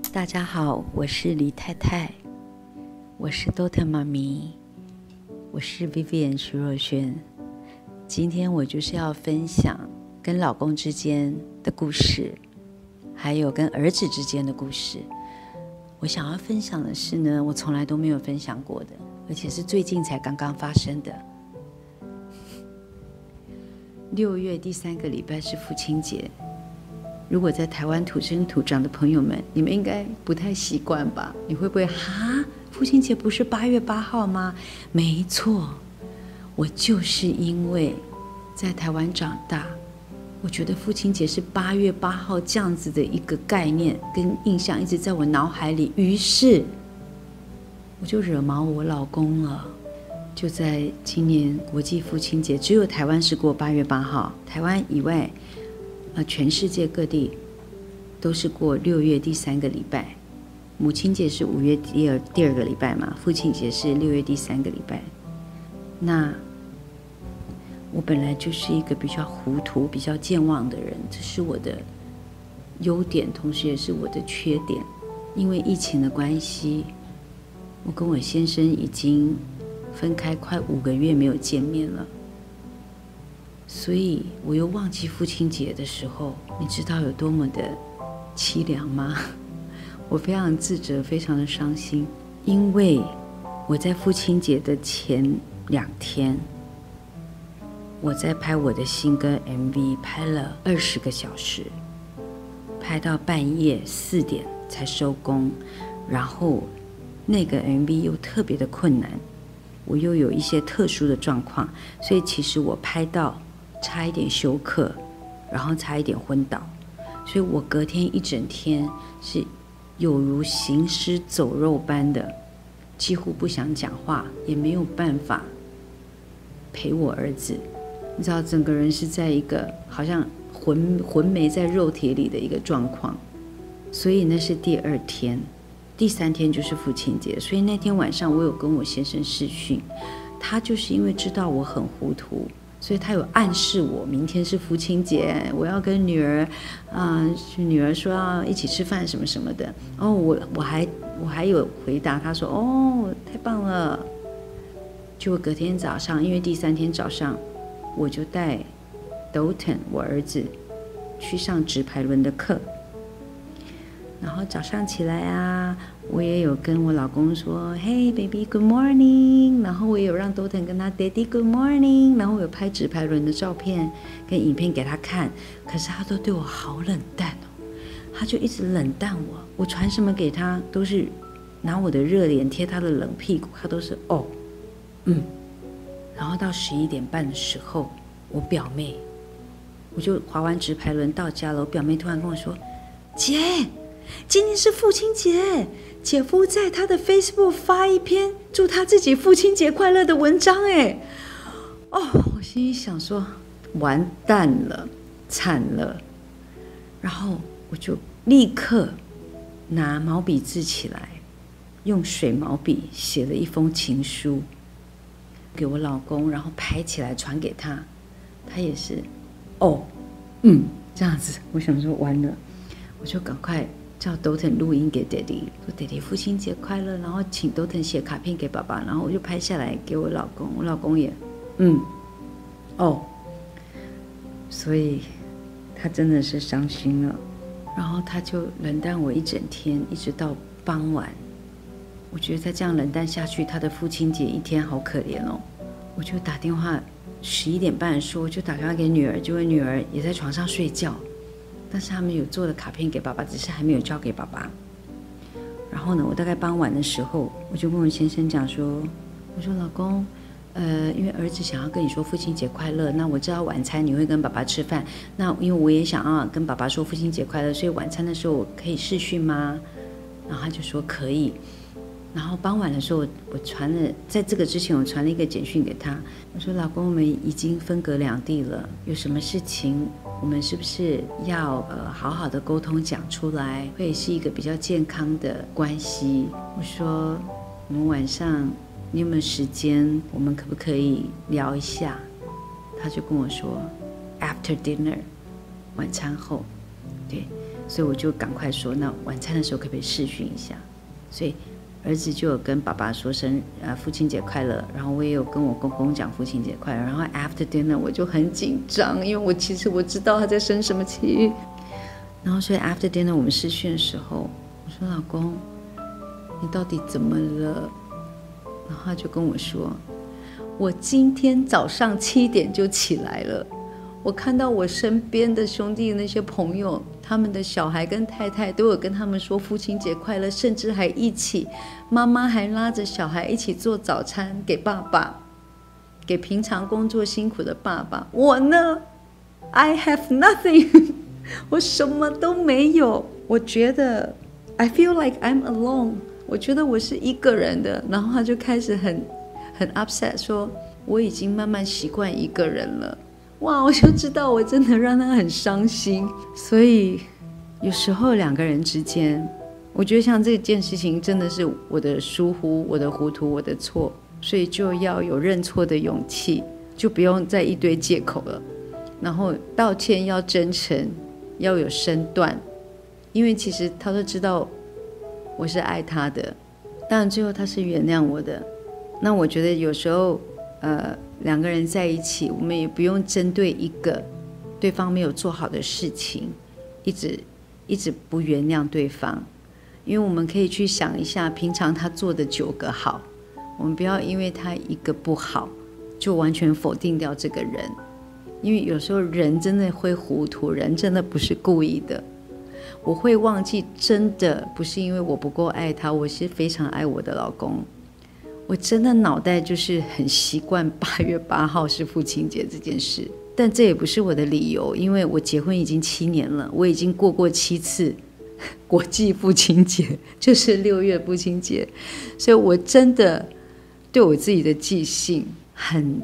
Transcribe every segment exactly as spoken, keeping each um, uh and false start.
大家好，我是李太太，我是 Daughter 妈咪，我是 Vivian 徐若瑄。今天我就是要分享跟老公之间的故事，还有跟儿子之间的故事。我想要分享的是呢，我从来都没有分享过的，而且是最近才刚刚发生的。六月第三个礼拜是父亲节，如果在台湾土生土长的朋友们，你们应该不太习惯吧？你会不会哈？父亲节不是八月八号吗？没错，我就是因为在台湾长大，我觉得父亲节是八月八号这样子的一个概念跟印象一直在我脑海里，于是我就惹毛我老公了。就在今年国际父亲节，只有台湾是过八月八号，台湾以外呃，全世界各地都是过六月第三个礼拜。母亲节是五月第二第二个礼拜嘛，父亲节是六月第三个礼拜。那我本来就是一个比较糊涂、比较健忘的人，这是我的优点，同时也是我的缺点。因为疫情的关系，我跟我先生已经分开快五个月没有见面了。所以我又忘记父亲节的时候，你知道有多么的凄凉吗？我非常自责，非常的伤心，因为我在父亲节的前两天，我在拍我的新歌 M V， 拍了二十个小时，拍到半夜四点才收工，然后那个 M V 又特别的困难，我又有一些特殊的状况，所以其实我拍到差一点休克，然后差一点昏倒，所以我隔天一整天是有如行尸走肉般的，几乎不想讲话，也没有办法陪我儿子。你知道，整个人是在一个好像魂魂没在肉体里的一个状况。所以那是第二天，第三天就是父亲节，所以那天晚上我有跟我先生视讯，他就是因为知道我很糊涂，所以他有暗示我明天是父亲节，我要跟女儿，啊、呃，女儿说要一起吃饭什么什么的。哦，我我还我还有回答他说，哦，太棒了。结果隔天早上，因为第三天早上，我就带 Dalton 我儿子去上直排轮的课。然后早上起来啊，我也有跟我老公说 Hey baby good morning， 然后我也有让 Dalton 跟他 Daddy good morning， 然后我有拍直排轮的照片跟影片给他看，可是他都对我好冷淡哦，他就一直冷淡我，我传什么给他都是拿我的热脸贴他的冷屁股，他都是哦嗯。然后到十一点半的时候，我表妹，我就滑完直排轮到家了，我表妹突然跟我说，姐，今天是父亲节，姐夫在他的 Facebook 发一篇祝他自己父亲节快乐的文章。哎，哦，我心里想说完蛋了，惨了。然后我就立刻拿毛笔字起来，用水毛笔写了一封情书给我老公，然后拍起来传给他，他也是哦嗯这样子。我想说完了，我就赶快叫 Dalton 录音给 Daddy， 说 Daddy 父亲节快乐，然后请 Dalton 写卡片给爸爸，然后我就拍下来给我老公，我老公也嗯哦，所以他真的是伤心了，然后他就冷淡我一整天，一直到傍晚。我觉得再这样冷淡下去，他的父亲节一天好可怜哦。我就打电话，十一点半的时候我就打电话给女儿，结果女儿也在床上睡觉，但是他们有做的卡片给爸爸，只是还没有交给爸爸。然后呢，我大概傍晚的时候，我就跟我先生讲说，我说老公，呃，因为儿子想要跟你说父亲节快乐，那我知道晚餐你会跟爸爸吃饭，那因为我也想要跟爸爸说父亲节快乐，所以晚餐的时候我可以视讯吗？然后他就说可以。然后傍晚的时候，我传了，在这个之前我传了一个简讯给他，我说老公，我们已经分隔两地了，有什么事情我们是不是要呃好好的沟通讲出来，会是一个比较健康的关系。我说我们晚上你有没有时间，我们可不可以聊一下？他就跟我说 after dinner， 晚餐后。对， 所以我就赶快说，那晚餐的时候可不可以视讯一下？所以儿子就有跟爸爸说生呃父亲节快乐，然后我也有跟我公公讲父亲节快乐。然后 after dinner 我就很紧张，因为我其实我知道他在生什么气。然后所以 after dinner 我们视讯的时候，我说老公，你到底怎么了？然后他就跟我说，我今天早上七点就起来了。我看到我身边的兄弟那些朋友，他们的小孩跟太太都有跟他们说父亲节快乐，甚至还一起，妈妈还拉着小孩一起做早餐给爸爸，给平常工作辛苦的爸爸。我呢 I have nothing 我什么都没有。我觉得 I feel like I'm alone， 我觉得我是一个人的。然后他就开始很很 upset 说，我已经慢慢习惯一个人了。哇，我就知道我真的让他很伤心。所以有时候两个人之间，我觉得像这件事情真的是我的疏忽，我的糊涂，我的错，所以就要有认错的勇气，就不用再一堆借口了。然后道歉要真诚，要有身段，因为其实他都知道我是爱他的，当然最后他是原谅我的。那我觉得有时候呃两个人在一起，我们也不用针对一个对方没有做好的事情一直一直不原谅对方，因为我们可以去想一下平常他做的九个好，我们不要因为他一个不好就完全否定掉这个人，因为有时候人真的会糊涂，人真的不是故意的。我会忘记，真的不是因为我不够爱他，我是非常爱我的老公。我真的脑袋就是很习惯八月八号是父亲节这件事，但这也不是我的理由，因为我结婚已经七年了，我已经过过七次国际父亲节，就是六月父亲节，所以我真的对我自己的记性很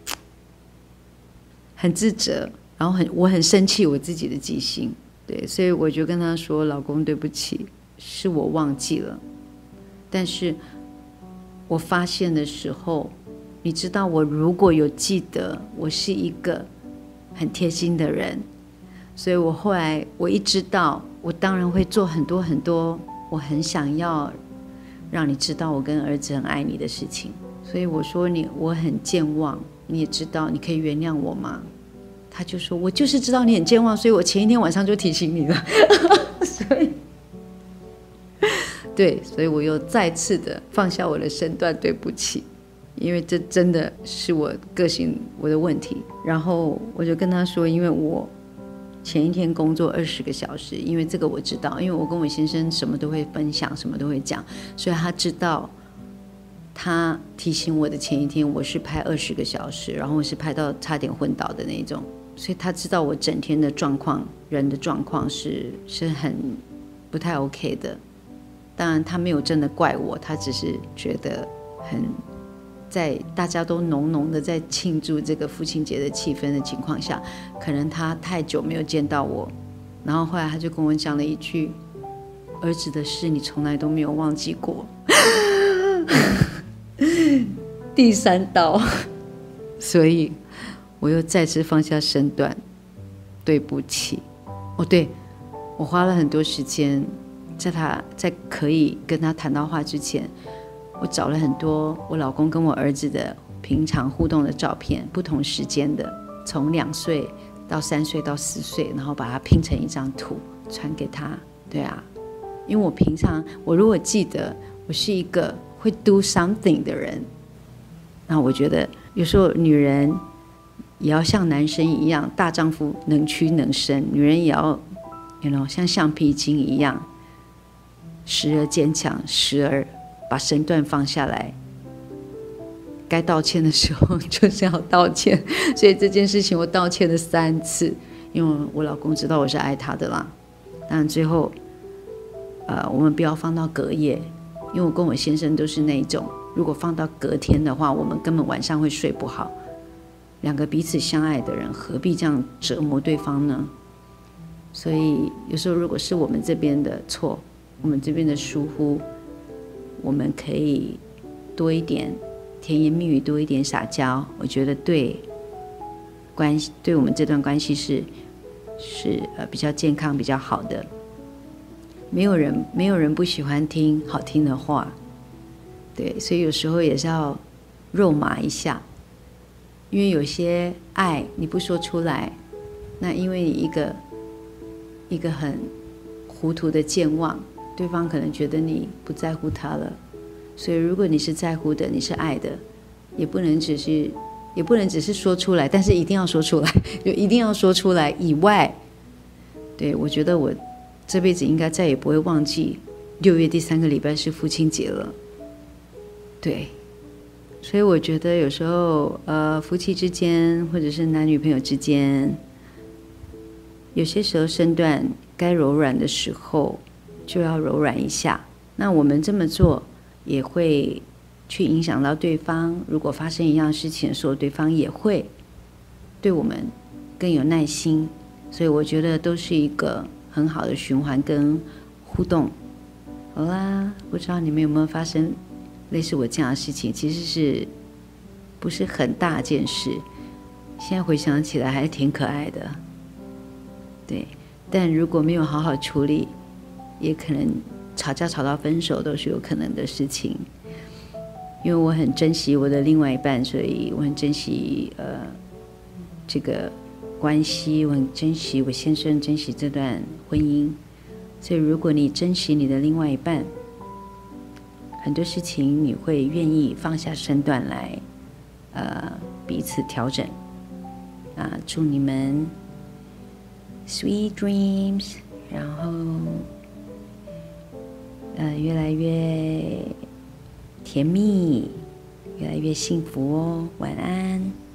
很自责，然后很我很生气我自己的记性，对，所以我就跟他说，老公对不起，是我忘记了。但是我发现的时候，你知道我如果有记得，我是一个很贴心的人，所以我后来我一知道，我当然会做很多很多我很想要让你知道我跟儿子很爱你的事情。所以我说你我很健忘，你也知道，你可以原谅我吗？他就说我就是知道你很健忘，所以我前一天晚上就提醒你了所以对，所以我又再次的放下我的身段，对不起，因为这真的是我个性我的问题。然后我就跟他说，因为我前一天工作二十个小时，因为这个我知道，因为我跟我先生什么都会分享，什么都会讲，所以他知道，他提醒我的前一天我是拍二十个小时，然后我是拍到差点昏倒的那种，所以他知道我整天的状况，人的状况是是很不太 OK 的。当然他没有真的怪我，他只是觉得很在大家都浓浓的在庆祝这个父亲节的气氛的情况下，可能他太久没有见到我，然后后来他就跟我讲了一句，儿子的事你从来都没有忘记过第三刀，所以我又再次放下身段，对不起。哦，对，我花了很多时间在他在可以跟他谈到话之前，我找了很多我老公跟我儿子的平常互动的照片，不同时间的，从两岁到三岁到四岁，然后把它拼成一张图传给他。对啊，因为我平常我如果记得我是一个会 do something 的人，那我觉得有时候女人也要像男生一样，大丈夫能屈能伸，女人也要 you know, 像橡皮筋一样，时而坚强，时而把身段放下来，该道歉的时候就是要道歉。所以这件事情我道歉了三次，因为我老公知道我是爱他的啦。但最后呃，我们不要放到隔夜，因为我跟我先生都是那种如果放到隔天的话，我们根本晚上会睡不好。两个彼此相爱的人何必这样折磨对方呢？所以有时候如果是我们这边的错，我们这边的疏忽，我们可以多一点甜言蜜语，多一点撒娇，我觉得对关系，对我们这段关系是是呃比较健康比较好的。 没有人没有人不喜欢听好听的话，对，所以有时候也是要肉麻一下，因为有些爱你不说出来，那因为你一个一个很糊涂的健忘，对方可能觉得你不在乎他了。所以如果你是在乎的，你是爱的，也不能只是也不能只是说出来，但是一定要说出来，就一定要说出来以外，对，我觉得我这辈子应该再也不会忘记六月第三个礼拜是父亲节了。对，所以我觉得有时候呃夫妻之间或者是男女朋友之间，有些时候身段该柔软的时候就要柔软一下。那我们这么做也会去影响到对方，如果发生一样事情的时候，对方也会对我们更有耐心。所以我觉得都是一个很好的循环跟互动。好啦，不知道你们有没有发生类似我这样的事情，其实是不是很大件事，现在回想起来还是挺可爱的。对，但如果没有好好处理，也可能吵架吵到分手都是有可能的事情。因为我很珍惜我的另外一半，所以我很珍惜呃这个关系，我很珍惜我先生，珍惜这段婚姻。所以如果你珍惜你的另外一半，很多事情你会愿意放下身段来呃彼此调整啊。祝你们 sweet dreams， 然后呃越来越甜蜜，越来越幸福哦，晚安。